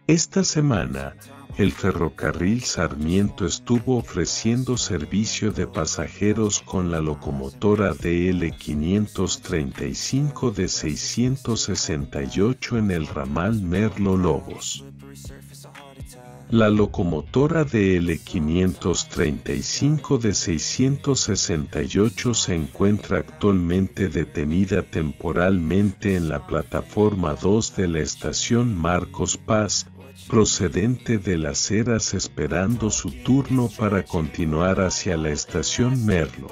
Esta semana, el ferrocarril Sarmiento estuvo ofreciendo servicio de pasajeros con la locomotora DL 535 de 668 en el ramal Merlo Lobos. La locomotora DL 535 de 668 se encuentra actualmente detenida temporalmente en la plataforma 2 de la estación Marcos Paz, procedente de Las Heras, esperando su turno para continuar hacia la estación Merlo.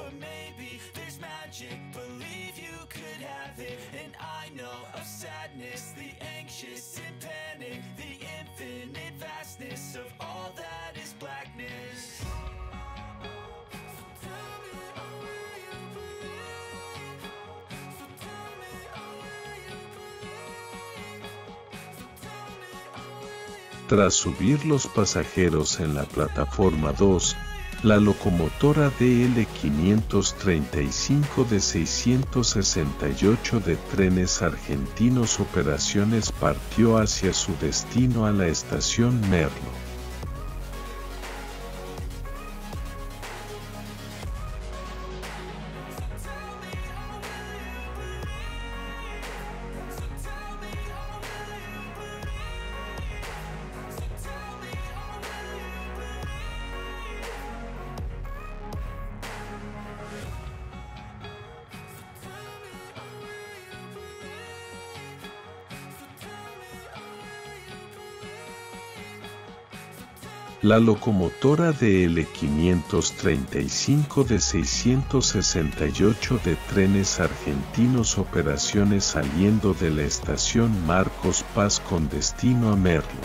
Tras subir los pasajeros en la plataforma 2, la locomotora DL 535 de 668 de Trenes Argentinos Operaciones partió hacia su destino a la estación Merlo. La locomotora DL 535 de 668 de Trenes Argentinos Operaciones saliendo de la estación Marcos Paz con destino a Merlo.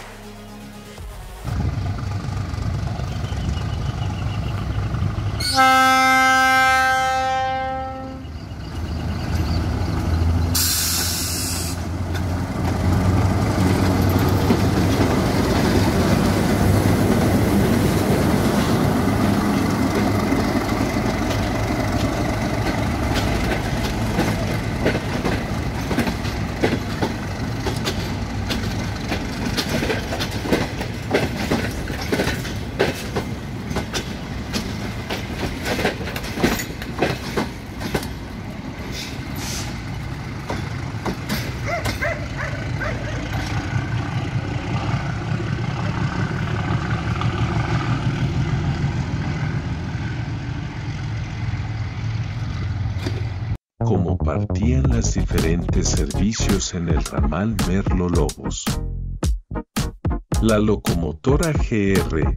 Como partían los diferentes servicios en el ramal Merlo Lobos. La locomotora GR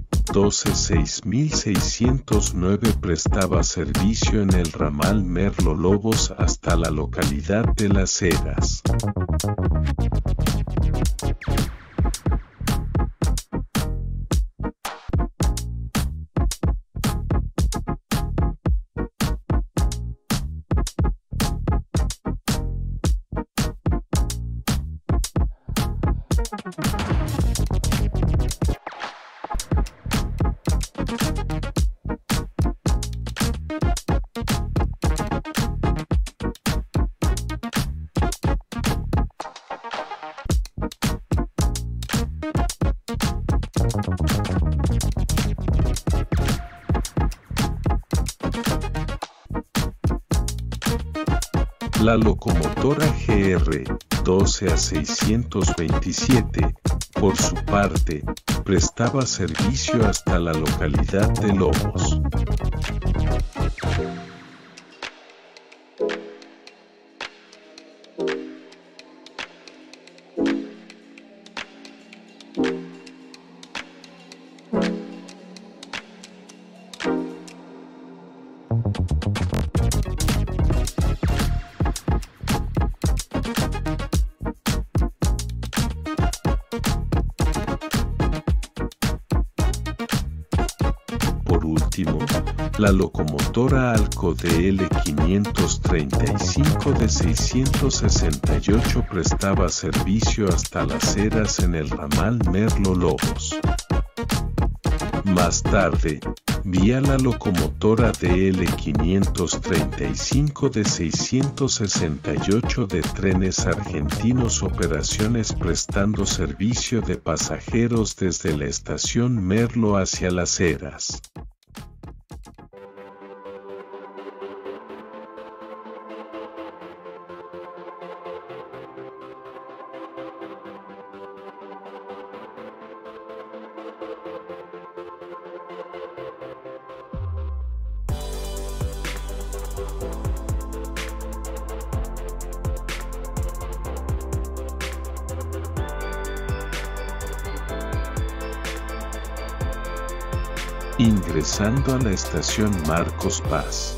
126609 prestaba servicio en el ramal Merlo Lobos hasta la localidad de Las Heras. La locomotora GR 12A627, por su parte, prestaba servicio hasta la localidad de Lobos. Por último, la locomotora Alco DL 535 de 668 prestaba servicio hasta Las Heras en el ramal Merlo Lobos. Más tarde, Vía la locomotora DL535 de 668 de Trenes Argentinos Operaciones prestando servicio de pasajeros desde la estación Merlo hacia Las Heras. Ingresando a la estación Marcos Paz.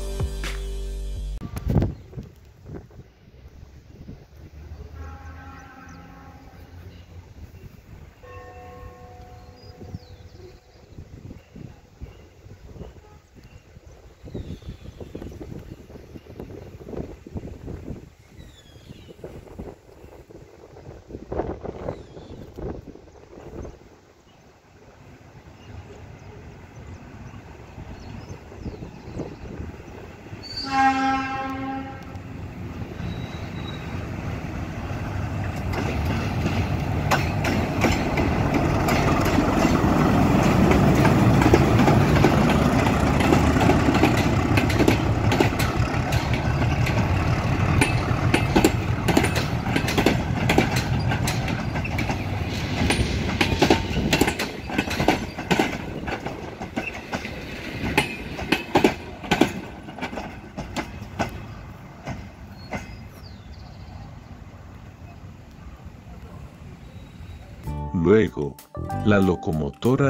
Luego, la locomotora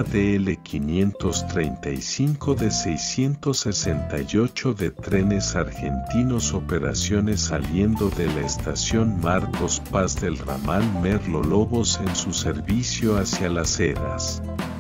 DL535 de 668 de Trenes Argentinos Operaciones saliendo de la estación Marcos Paz del ramal Merlo Lobos en su servicio hacia Las Heras.